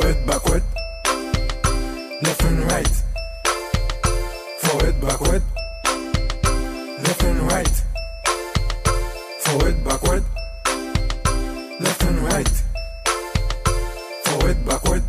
Forward, backward, left and right. Forward, backward, left and right. Forward, backward, left and right. Forward, backward,